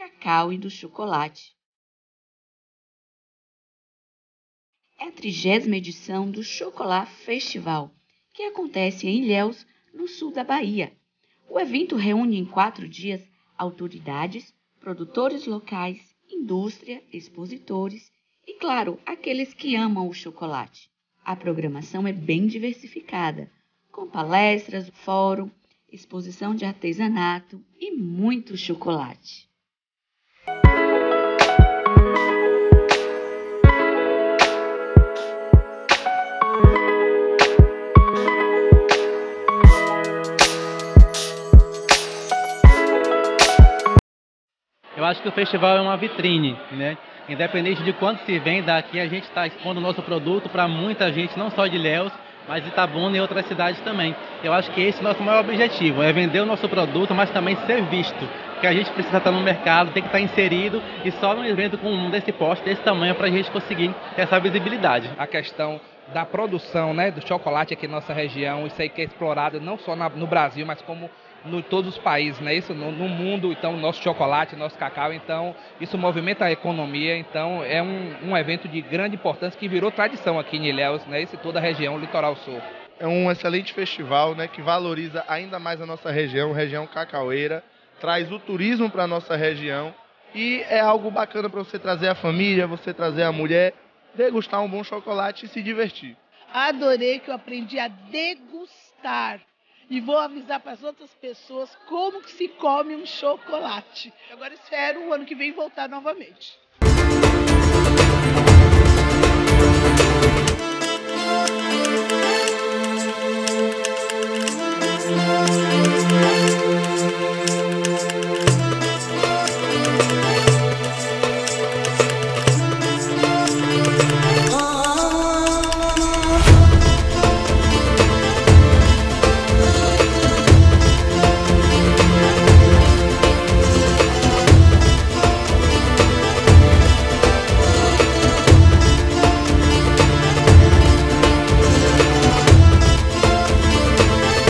cacau e do chocolate. É a 30ª edição do Chocolat Festival, que acontece em Ilhéus, no sul da Bahia. O evento reúne em 4 dias autoridades, produtores locais, indústria, expositores e, claro, aqueles que amam o chocolate. A programação é bem diversificada, com palestras, fórum, exposição de artesanato e muito chocolate. Eu acho que o festival é uma vitrine, né? Independente de quanto se venda aqui, a gente está expondo o nosso produto para muita gente, não só de Ilhéus, mas de Itabuna e outras cidades também. Eu acho que esse é o nosso maior objetivo, é vender o nosso produto, mas também ser visto. Que a gente precisa estar no mercado, tem que estar inserido, e só num evento com um desse porte, desse tamanho, para a gente conseguir ter essa visibilidade. A questão da produção, né, do chocolate aqui na nossa região, isso aí que é explorado não só no Brasil, mas como em todos os países, né? Isso no mundo, então, nosso chocolate, nosso cacau, então, isso movimenta a economia, então, é um evento de grande importância que virou tradição aqui em Ilhéus, né? Isso em toda a região, litoral sul. É um excelente festival, né, que valoriza ainda mais a nossa região cacaueira, traz o turismo para a nossa região e é algo bacana para você trazer a família, você trazer a mulher, degustar um bom chocolate e se divertir. Adorei, que eu aprendi a degustar. E vou avisar para as outras pessoas como que se come um chocolate. Agora espero o ano que vem voltar novamente.